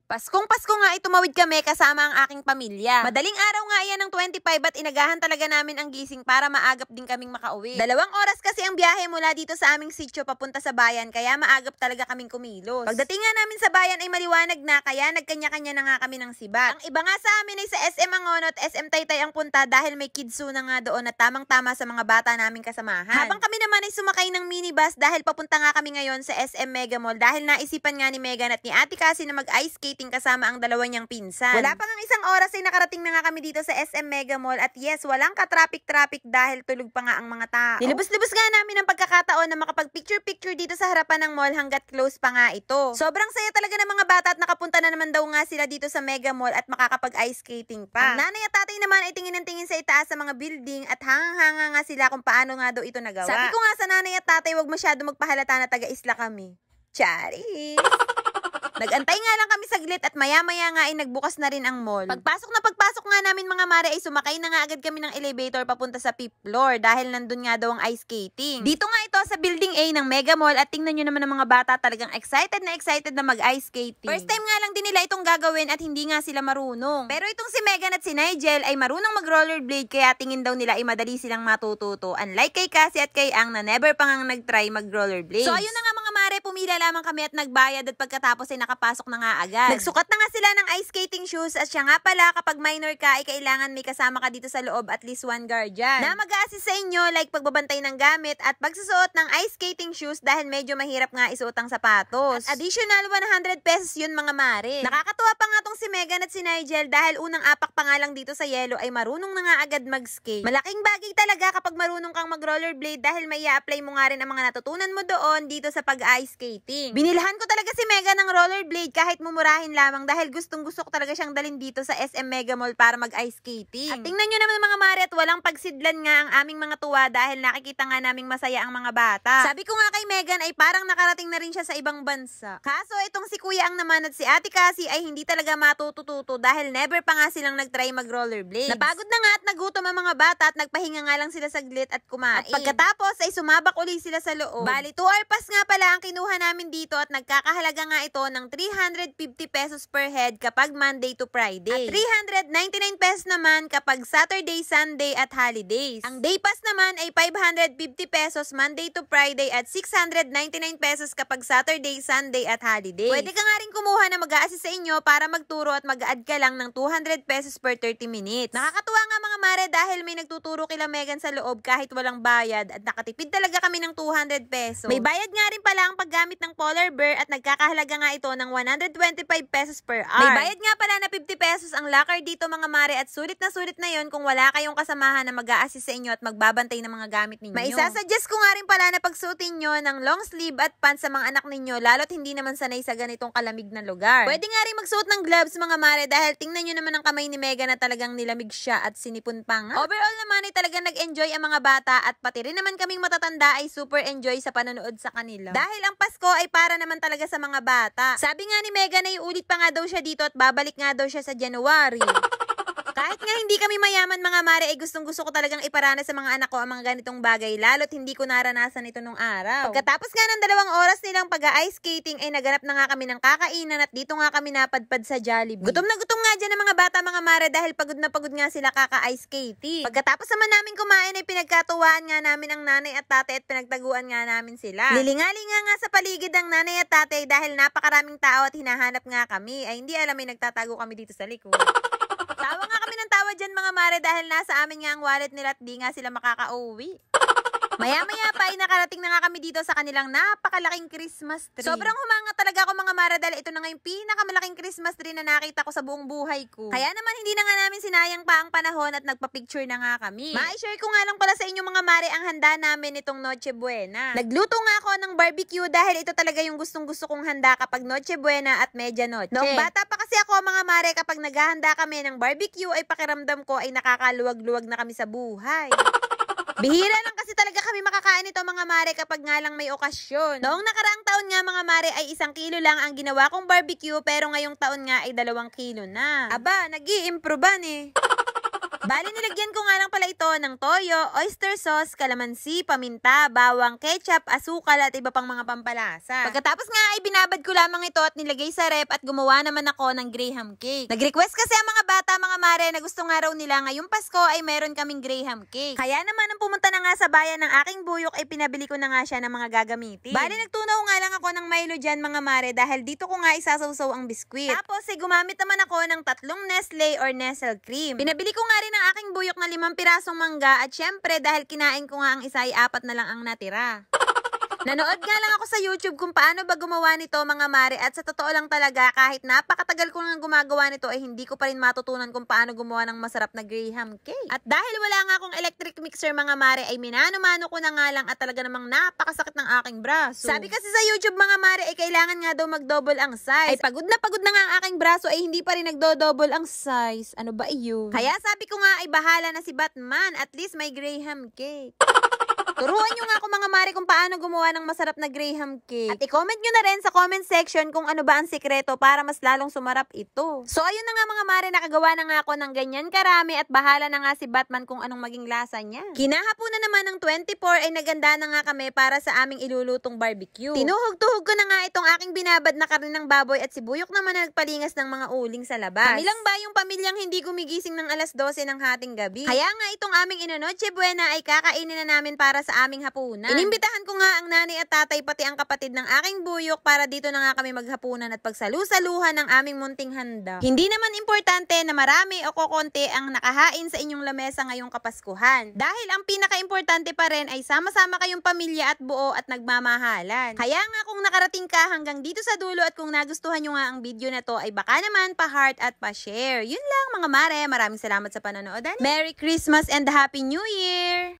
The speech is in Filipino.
Paskong Pasko nga tumawid kami kasama ang aking pamilya. Madaling araw nga yan ng 25 at inagahan talaga namin ang gising para maagap din kaming makauwi. 2 oras kasi ang biyahe mula dito sa aming sitio papunta sa bayan kaya maagap talaga kaming kumilos. Pagdating nga namin sa bayan ay maliwanag na kaya nagkanya-kanya na nga kami ng sibat. Ang iba nga sa amin ay sa SM Angono at SM Taytay ang punta dahil may kidsu na nga doon at tamang-tama sa mga bata naming kasamahan. Habang kami naman ay sumakay ng minibus dahil papunta nga kami ngayon sa SM Mega Mall dahil naisipan nga ni Megan at ni Ate Cassie na mag-ice skate kasama ang dalawa niyang pinsan. Wala pa nga isang oras ay nakarating na nga kami dito sa SM Mega Mall at yes, walang ka-traffic-traffic dahil tulog pa nga ang mga tao. Nilubos-lubos nga namin ang pagkakataon na makapag-picture-picture dito sa harapan ng mall hanggat close pa nga ito. Sobrang saya talaga ng mga bata at nakapunta na naman daw nga sila dito sa Mega Mall at makakapag-ice skating pa. Ang nanay at tatay naman ay tingin ng tingin sa itaas sa mga building at hangang-hanga nga sila kung paano nga daw ito nagawa. Sabi ko nga sa nanay at tatay, wag masyado magpahalata na taga-isla kami. Charis! Nagantay nga lang kami saglit at maya-maya nga ay nagbukas na rin ang mall. Pagpasok nga namin mga mare ay sumakay na nga agad kami ng elevator papunta sa 5th floor dahil nandun nga daw ang ice skating. Dito nga ito sa building A ng Mega Mall at tingnan nyo naman ng mga bata talagang excited na mag-ice skating. First time nga lang din nila itong gagawin at hindi nga sila marunong. Pero itong si Megan at si Nigel ay marunong mag-rollerblade kaya tingin daw nila ay madali silang matututo. Unlike kay Cassie at kay Ang na never pa ngang nag-try mag-rollerblade. So ayun na nga mga mare, pumila lamang kami at nagbayad at pagkatapos ay nakapasok na nga agad. Nagsukat na nga sila ng ice skating shoes at siya nga pala kapag minor ka ay kailangan may kasama ka dito sa loob at least one guardian na mag-a-assist sa inyo like pagbabantay ng gamit at pagsusuot ng ice skating shoes dahil medyo mahirap nga isuot ang sapatos. At additional 100 pesos yun mga mare. Nakakatuwa pa nga tong si Megan at si Nigel dahil unang apak pa nga lang dito sa yelo ay marunong na nga agad mag-skate. Malaking bagay talaga kapag marunong kang mag-rollerblade dahil may i-apply mo nga rin ang mga natutunan mo doon dito sa pag-ice skating. Binilhan ko talaga si Megan ng rollerblade kahit mumurahin lamang dahil gustong-gusto ko talaga siyang dalhin dito sa SM Mega Mall para mag-ice skating. At tingnan nyo naman mga mare at walang pagsidlan nga ang aming mga tuwa dahil nakikita nga naming masaya ang mga bata. Sabi ko nga kay Megan ay parang nakarating na rin siya sa ibang bansa. Kaso itong si Kuya Ang naman at si Ate Cassie ay hindi talaga matutututo dahil never pa nga silang nag-try mag-rollerblades. Napagod na nga at nagutom ang mga bata at nagpahinga nga lang sila saglit at kumain. At pagkatapos ay sumabak uli sila sa loob. Bali 2-hour pass nga pala ang kinuha namin dito at nagkakahalaga nga ito ng 350 pesos per head kapag Monday to Friday. At 399 pesos naman kapag Saturday, Sunday at holidays. Ang day pass naman ay 550 pesos Monday to Friday at 699 pesos kapag Saturday, Sunday at holidays. Pwede ka nga rin kumuha na mag-a-assist sa inyo para magturo at mag-add ka lang ng 200 pesos per 30 minutes. Nakakatuwa nga mga mare dahil may nagtuturo kila Megan sa loob kahit walang bayad at nakatipid talaga kami ng 200 pesos. May bayad nga rin pala ang paggamit ng polar bear at nagkakahalaga nga ito ng 125 pesos per hour. May bayad nga pala na 50 pesos ang locker dito mga mare at sulit na yon kung wala kayong kasamahan na mag-a-assist sa inyo at magbabantay ng mga gamit ninyo. Maisasuggest ko nga rin pala na pagsuotin nyo ng long sleeve at pants sa mga anak ninyo lalo't hindi naman sanay sa ganitong kalamig na lugar. Pwede nga rin magsuot ng gloves mga mare dahil tingnan nyo naman ang kamay ni Megan na talagang nilamig siya at sinipon pa nga. Overall naman ay talagang nag-enjoy ang mga bata at pati rin naman kaming matatanda ay super enjoy sa panonood sa kanila. Dahil ang Pasko ay para naman talaga sa mga bata. Sabi nga ni Megan ay ulit pa nga daw siya dito at babalik nga daw siya sa January. Kahit nga hindi kami mayaman mga mare ay gustong-gusto ko talagang iparana sa mga anak ko ang mga ganitong bagay lalo't hindi ko naranasan ito nung araw. Pagkatapos nga ng 2 oras nilang pag-ice skating ay naganap na nga kami ng kakainan at dito nga kami napadpad sa Jollibee. Gutom na gutom nga dyan ang mga bata mga mare dahil pagod na pagod nga sila kaka-ice skating. Pagkatapos naman namin kumain ay pinagkatuwaan nga namin ang nanay at tatay at pinagtaguan nga namin sila. Lilingalinga nga sa paligid ang nanay at tatay dahil napakaraming tao at hinahanap nga kami ay hindi alam may nagtatago kami dito sa likod. Tawa nga kami ng tawa dyan mga mare dahil nasa amin nga ang wallet nila at di nga sila makakauwi. Maya-maya pa ay nakarating na nga kami dito sa kanilang napakalaking Christmas tree. Sobrang humanga talaga ako mga mare dahil ito na nga yung pinakamalaking Christmas tree na nakita ko sa buong buhay ko. Kaya naman hindi na nga namin sinayang pa ang panahon at nagpa-picture na nga kami. Ma-share ko nga lang pala sa inyo mga mare ang handa namin itong Noche Buena. Nagluto nga ako ng barbecue dahil ito talaga yung gustong-gusto kong handa kapag Noche Buena at Medianoche. Noong bata pa kasi ako mga mare kapag naghahanda kami ng barbecue ay pakiramdam ko ay nakakaluwag-luwag na kami sa buhay. Bihira lang kasi talaga kami makakain ito mga mare kapag nga lang may okasyon. Noong nakaraang taon nga mga mare ay 1 kilo lang ang ginawa kong barbecue pero ngayong taon nga ay 2 kilo na. Aba, nag-i-improvean eh. Bali, nilagyan ko nga lang pala ito ng toyo, oyster sauce, kalamansi, paminta, bawang, ketchup, asukal at iba pang mga pampalasa. Pagkatapos nga ay binabad ko lamang ito at nilagay sa rep at gumawa naman ako ng graham cake. Nag-request kasi ang mga bata, mga mare, na gusto nga raw nila ngayong Pasko ay meron kaming graham cake. Kaya naman nang pumunta na nga sa bayan ng aking buyok ay pinabili ko na nga siya ng mga gagamitin. Bali, nagtunaw nga lang ako ng Milo dyan, mga mare, dahil dito ko nga isasawsaw ang biskwit. Tapos gumamit naman ako ng 3 Nestle or Nestle cream. Pinabili ko nga rin ang aking buyok na 5 pirasong mangga at syempre dahil kinain ko nga ang isa ay 4 na lang ang natira. Nanood nga lang ako sa YouTube kung paano ba gumawa nito, mga mare, at sa totoo lang talaga kahit napakatagal ko nang gumagawa nito ay hindi ko pa rin matutunan kung paano gumawa ng masarap na graham cake. At dahil wala nga akong electric mixer, mga mare, ay minano-mano ko na nga lang at talaga namang napakasakit ng aking braso. Sabi kasi sa YouTube, mga mare, ay kailangan nga daw mag-double ang size. Ay pagod na nga ang aking braso ay hindi pa rin nagdo-double ang size. Ano ba iyon? Kaya sabi ko nga ay bahala na si Batman, at least may graham cake. Turuan nyo nga ako, mga mare, kung paano gumawa ng masarap na graham cake. At i-comment nyo na rin sa comment section kung ano ba ang sikreto para mas lalong sumarap ito. So ayun na nga, mga mare, nakagawa na nga ako ng ganyan karami at bahala na nga si Batman kung anong maging lasa niya. Kinahaponan naman ng 24 ay naganda na nga kami para sa aming ilulutong barbecue. Tinuhog-tuhog ko na nga itong aking binabad na karne ng baboy at si Buyok naman na nagpalingas ng mga uling sa labas. Kami lang ba yung pamilyang hindi gumigising ng alas 12 ng hating gabi? Kaya nga itong aming Noche Buena ay kakainin na namin para sa aming hapunan. Inimbitahan ko nga ang nanay at tatay pati ang kapatid ng aking buyok para dito na nga kami maghapunan at pagsalu-saluhan ng aming munting handa. Hindi naman importante na marami o kokonti ang nakahain sa inyong lamesa ngayong Kapaskuhan. Dahil ang pinaka-importante pa rin ay sama-sama kayong pamilya at buo at nagmamahalan. Kaya nga kung nakarating ka hanggang dito sa dulo at kung nagustuhan nyo nga ang video na to ay baka naman pa-heart at pa-share. Yun lang, mga mare, maraming salamat sa panonood. Merry Christmas and Happy New Year!